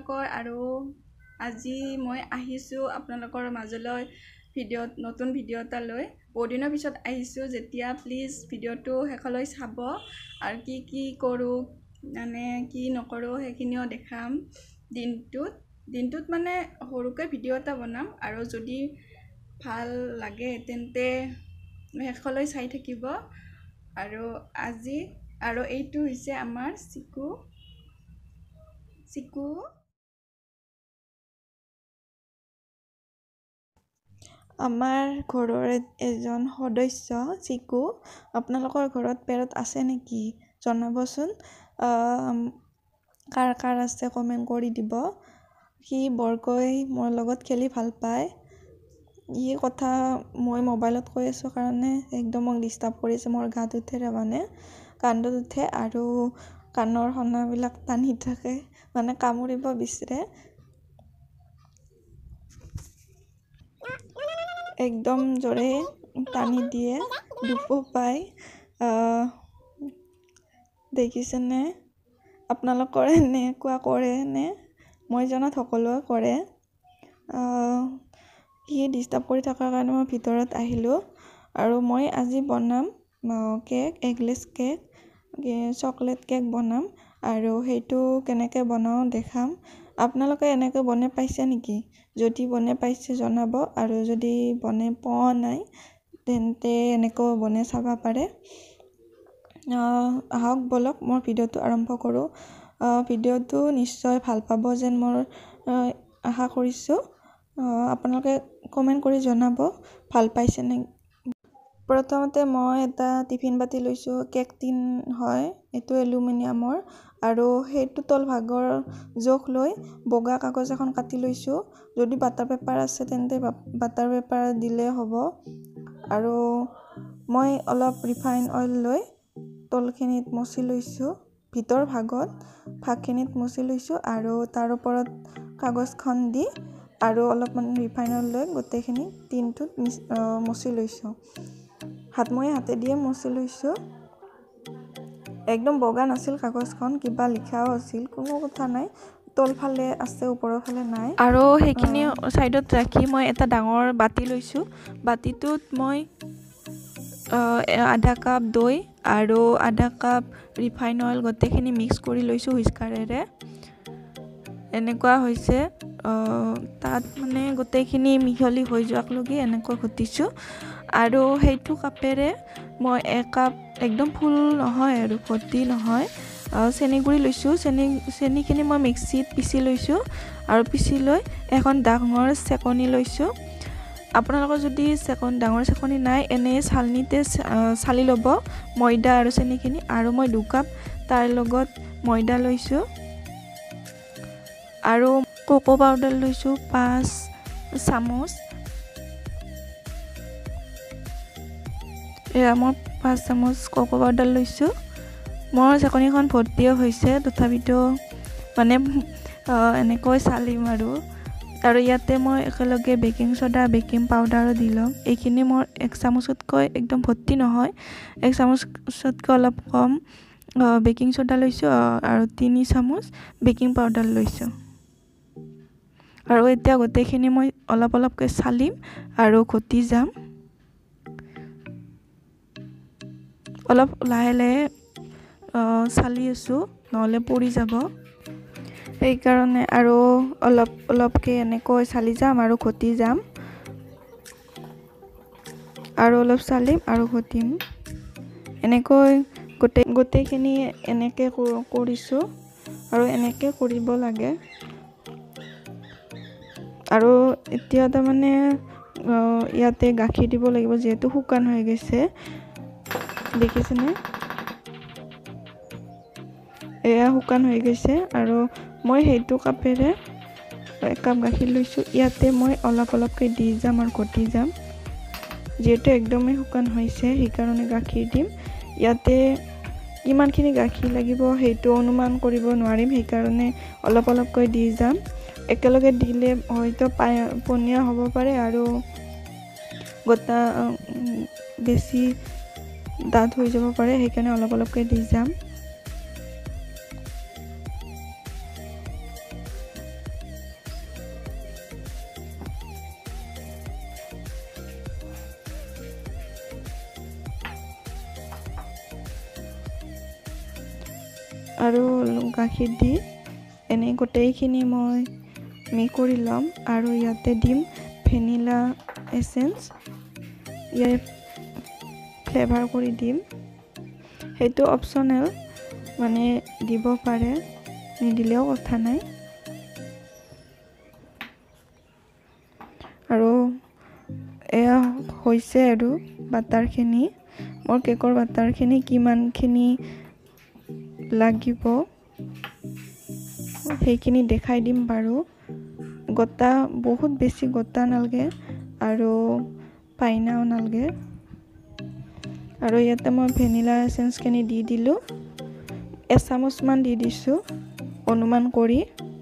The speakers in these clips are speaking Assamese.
আপোনালোকৰ আৰু আজি মই আহিছোঁ আপোনালোকৰ মাজলৈ নতুন ভিডিঅ' এটা লৈ বহুত দিনৰ পিছত আহিছোঁ যেতিয়া প্লিজ ভিডিঅ'টো শেষলৈ চাব আৰু কি কৰোঁ মানে কি নকৰোঁ সেইখিনিও দেখাম দিনটোত মানে সৰুকৈ ভিডিঅ' এটা বনাম আৰু যদি ভাল লাগে তেন্তে শেষলৈ চাই থাকিব আৰু এইটো হৈছে আমাৰ চিকু আমাৰ ঘৰৰ এজন সদস্য চিকু আপোনালোকৰ ঘৰত পেৰট আছে নেকি জনাবচোন কাৰ আছে কমেণ্ট কৰি দিব সি বৰকৈ মোৰ লগত খেলি ভাল পায় ই কথা মই মোবাইলত কৈ আছোঁ কাৰণে একদম মোক ডিষ্টাৰ্ব কৰিছে মোৰ গাত উঠে মানে কান্দত উঠে আৰু কাণৰ সনাবিলাক টানি থাকে মানে কামুৰিব বিচাৰে একদম জোৰে টানি দিয়ে দুখ পায় দেখিছেনে আপোনালোকৰ এনেকুৱা কৰে নে মই জনাত সকলোৱে কৰে সি ডিষ্টাৰ্ব কৰি থকাৰ কাৰণে মই ভিতৰত আহিলোঁ আৰু মই আজি বনাম cake eggless cake chocolate cake বনাম আৰু সেইটো কেনেকৈ বনাওঁ দেখাম আপোনালোকে এনেকৈ বনাই পাইছে নেকি যদি বনাই পাইছে জনাব আৰু যদি বনাই পোৱা নাই তেন্তে এনেকৈ বনাই চাব পাৰে আহক বলক মই ভিডিঅ'টো আৰম্ভ কৰোঁ ভিডিঅ'টো নিশ্চয় ভাল পাব যেন মই আশা কৰিছোঁ আপোনালোকে কমেণ্ট কৰি জনাব ভাল পাইছে নে প্ৰথমতে মই এটা টিফিন বাতি লৈছোঁ কেক টিন হয় এইটো এলুমিনিয়ামৰ আৰু সেইটো তলভাগৰ জোখ লৈ বগা কাগজ এখন কাটি লৈছোঁ যদি বাটাৰ পেপাৰ আছে তেন্তে বাটাৰ পেপাৰ দিলে হ'ব আৰু মই অলপ ৰিফাইন অইল লৈ তলখিনিত মচি লৈছোঁ ভিতৰ ভাগখিনিত মচি লৈছোঁ আৰু তাৰ ওপৰত কাগজখন দি আৰু অলপমান ৰিফাইন অইল লৈ গোটেইখিনি টিনটোত মচি লৈছোঁ হাতেদিয়ে মচি লৈছোঁ একদম বগা নাছিল কাগজখন কিবা লিখাও আছিল কোনো কথা নাই তলফালে আছে ওপৰৰ ফালে নাই আৰু সেইখিনি ছাইডত ৰাখি মই এটা ডাঙৰ বাতি লৈছোঁ বাতিটোত মই আধা কাপ দৈ আৰু আধা কাপ ৰিফাইন অইল গোটেইখিনি মিক্স কৰি লৈছোঁ হুইস্কাৰেৰে এনেকুৱা হৈছে তাত মানে গোটেইখিনি মিহলি হৈ যোৱাকলৈকে এনেকৈ ঘটিছোঁ আৰু সেইটো কাপেৰে মই একাপ একদম ফুল নহয় আৰু ভৰ্তি নহয় চেনি গুড়ি লৈছোঁ চেনিখিনি মই মিক্সিত পিচি লৈছোঁ আৰু পিচি লৈ এখন ডাঙৰ চেকনি লৈছোঁ আপোনালোকৰ যদি ডাঙৰ চেকনি নাই এনেই চালনিতে চালি ল'ব ময়দা আৰু চেনিখিনি আৰু মই 2 কাপ তাৰ লগত ময়দা লৈছোঁ আৰু কোকো পাউডাৰ লৈছোঁ 5 চামুচ এয়া মই 5 চামুচ কোকো পাউডাৰ লৈছোঁ মোৰ চেকনিখন ভৰ্তিও হৈছে তথাপিতো মানে এনেকৈ চালিম আৰু ইয়াতে মই একেলগে বেকিং ছ'ডা বেকিং পাউডাৰো দি ল'ম এইখিনি মোৰ 1 চামুচতকৈ একদম ভৰ্তি নহয় 1 চামুচতকৈ অলপ কম বেকিং ছ'ডা লৈছোঁ আৰু 3 চামুচ বেকিং পাউডাৰ লৈছোঁ আৰু এতিয়া গোটেইখিনি মই অলপকৈ চালিম আৰু ঘটি যাম অলপ লাহে চালি আছোঁ নহ'লে পৰি যাব সেইকাৰণে আৰু অলপকৈ এনেকৈ চালি যাম আৰু ঘটি যাম আৰু অলপ চালিম আৰু ঘটিম এনেকৈ গোটেইখিনি এনেকৈ কৰিছোঁ আৰু এনেকৈ কৰিব লাগে আৰু এতিয়া তাৰমানে ইয়াতে গাখীৰ দিব লাগিব যিহেতু শুকান হৈ গৈছে দেখিছেনে এয়া শুকান হৈ গৈছে আৰু মই সেইটো কাপেৰে 1 কাপ গাখীৰ লৈছোঁ ইয়াতে মই অলপকৈ দি যাম আৰু ঘটি যাম যিহেতু একদমেই শুকান হৈছে সেইকাৰণে গাখীৰ দিম ইয়াতে কিমানখিনি গাখীৰ লাগিব সেইটো অনুমান কৰিব নোৱাৰিম সেইকাৰণে অলপকৈ দি যাম একেলগে দিলে হয়তো পনীয়া হ'ব পাৰে আৰু গোটা বেছি ডাঠ হৈ যাব পাৰে সেইকাৰণে অলপকৈ দি যাম আৰু গাখীৰ দি এনেই গোটেইখিনি মই মিক্স কৰি ল'ম আৰু ইয়াতে দিম ভেনিলা এচেঞ্চ, ইয়াৰ ফ্লেভাৰ কৰি দিম। সেইটো অপচনেল, মানে দিব পাৰে, নিদিলেও কথা নাই। আৰু এয়া হৈছে আৰু বাটাৰখিনি, মোৰ কেকৰ বাটাৰখিনি কিমানখিনি লাগিব সেইখিনি দেখাই দিম বাৰু। গোটা, বহুত বেছি গোটা নালগে আৰু পাইনাও নালগে। আৰু ইয়াতে মই ভেনিলা এচেঞ্চখিনি দি দিলোঁ, এচামুচমান দি দিছোঁ অনুমান কৰি।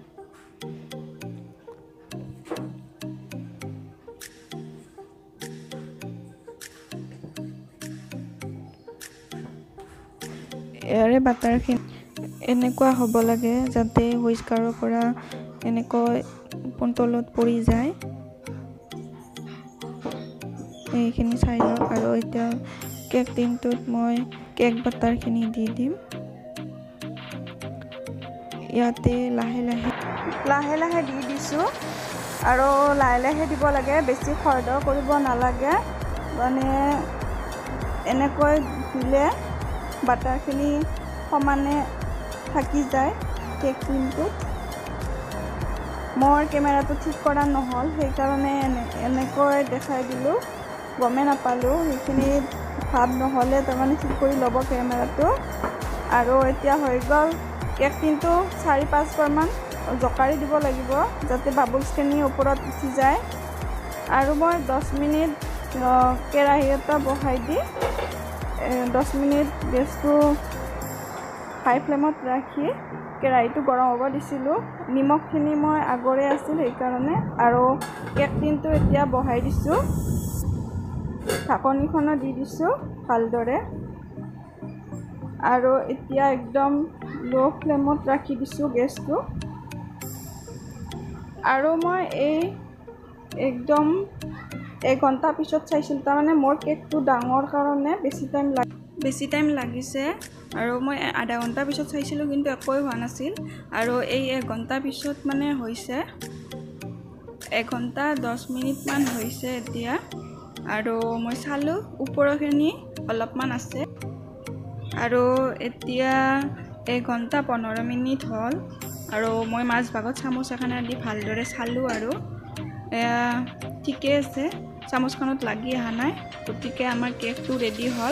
ইয়াৰে বাটাৰখিনি এনেকুৱা হ'ব লাগে যাতে হুইস্কাৰৰ পৰা এনেকৈ তলত পৰি যায়, এইখিনি চাই লওক। আৰু এতিয়া কেক টিনটোত মই কেক বাটাৰখিনি দি দিম। ইয়াতে লাহে লাহে দি দিছোঁ আৰু লাহে লাহে দিব লাগে, বেছি খৰধৰ কৰিব নালাগে। মানে এনেকৈ দিলে বাটাৰখিনি সমানে থাকি যায় কেক টিনটোত। মোৰ কেমেৰাটো ঠিক কৰা নহ'ল, সেইকাৰণে এনেকৈ দেখাই দিলোঁ, গমেই নাপালোঁ। সেইখিনি ভাব নহ'লে তাৰমানে ঠিক কৰি ল'ব কেমেৰাটো। আৰু এতিয়া হৈ গ'ল, কেক টিনটো 4-5 বাৰমান জোকাৰি দিব লাগিব যাতে বাবলছখিনি ওপৰত উঠি যায়। আৰু মই 10 মিনিট কেৰাহী এটা বহাই দি 10 মিনিট গেছটো হাই ফ্লেমত ৰাখি কেৰাহীটো গৰম হ'ব দিছিলোঁ। নিমখখিনি মই আগৰে আছিল সেইকাৰণে। আৰু কেক টিনটো এতিয়া বহাই দিছোঁ, ঢাকনিখনো দি দিছোঁ ভালদৰে। আৰু এতিয়া একদম ল' ফ্লেমত ৰাখি দিছোঁ গেছটো। আৰু মই একদম 1 ঘণ্টা পিছত চাইছিলোঁ, তাৰমানে মোৰ কেকটো ডাঙৰ কাৰণে বেছি টাইম লাগিছে। আৰু মই আধা ঘণ্টা পিছত চাইছিলোঁ কিন্তু একোৱেই হোৱা নাছিল। আৰু এই 1 ঘণ্টা পিছত মানে হৈছে, 1 ঘণ্টা 10 মিনিটমান হৈছে এতিয়া। আৰু মই চালোঁ ওপৰৰখিনি অলপমান আছে। আৰু এতিয়া 1 ঘণ্টা 15 মিনিট হ'ল আৰু মই মাজভাগত চামুচ এখনে দি ভালদৰে চালোঁ আৰু এয়া ঠিকে আছে, চামুচখনত লাগি অহা নাই। গতিকে আমাৰ কেকটো ৰেডি হ'ল।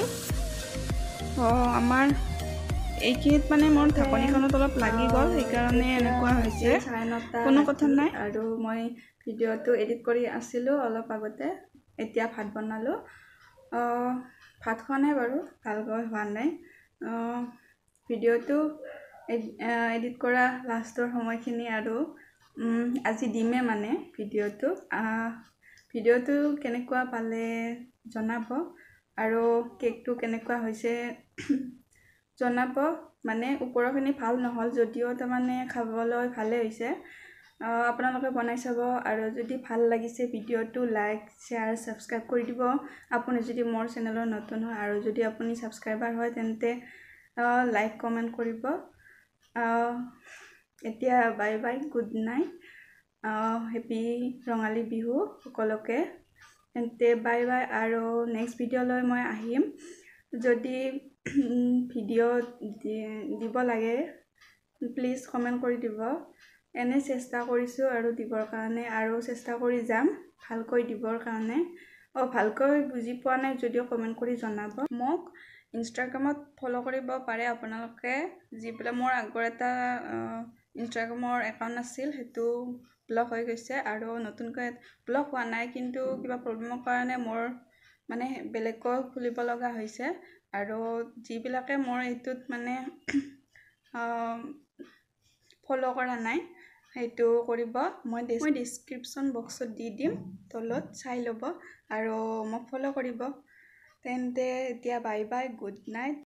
আমাৰ এইখিনিত মানে মোৰ ঢাকনিখনত অলপ লাগি গ'ল, সেইকাৰণে এনেকুৱা হৈছে। কোনো কথা নাই। আৰু মই ভিডিঅ'টো এডিট কৰি আছিলোঁ অলপ আগতে, এতিয়া ভাত বনালোঁ। ভাত খোৱা নাই বাৰু, ভালকৈ হোৱা নাই। ভিডিঅ'টো এডিট কৰা লাষ্টৰ সময়খিনি আৰু আজি দিমে মানে ভিডিঅ'টো কেনেকুৱা পালে জনাব। আৰু কেকটো কেনেকুৱা হৈছে জনাব। মানে ওপৰৰখিনি ভাল নহ'ল যদিও তাৰমানে খাবলৈ ভালেই হৈছে। আপোনালোকে বনাই চাব। আৰু যদি ভাল লাগিছে ভিডিঅ'টো লাইক, শ্বেয়াৰ, ছাবস্ক্ৰাইব কৰি দিব আপুনি যদি মোৰ চেনেলত নতুন হয়। আৰু যদি আপুনি ছাবস্ক্ৰাইবাৰ হয় তেন্তে লাইক, কমেণ্ট কৰিব। এতিয়া bye bye, good night, happy Rongali Bihu সকলোকে। তেন্তে বাই বাই। আৰু নেক্সট ভিডিঅ'লৈ মই আহিম। যদি ভিডিঅ' দিব লাগে প্লিজ কমেণ্ট কৰি দিব। এনে চেষ্টা কৰিছোঁ আৰু দিবৰ কাৰণে, আৰু চেষ্টা কৰি যাম ভালকৈ দিবৰ কাৰণে। ভালকৈ বুজি পোৱা নাই যদিও কমেণ্ট কৰি জনাব। মোক ইনষ্টাগ্ৰামত ফ'ল' কৰিব পাৰে আপোনালোকে, যিবিলাক মোৰ আগৰ এটা ইনষ্টাগ্ৰামৰ একাউণ্ট আছিল, সেইটো ব্লক হৈ গৈছে। আৰু নতুনকৈ ব্লক হোৱা নাই, কিন্তু কিবা প্ৰব্লেমৰ কাৰণে মোৰ মানে বেলেগকৈ খুলিব লগা হৈছে। আৰু যিবিলাকে মোৰ এইটোত মানে ফ'ল' কৰা নাই সেইটো কৰিব। মই ডিছক্ৰিপশ্যন বক্সত দি দিম, তলত চাই ল'ব আৰু মোক ফ'ল' কৰিব। তেন্তে এতিয়া বাই বাই, গুড নাইট।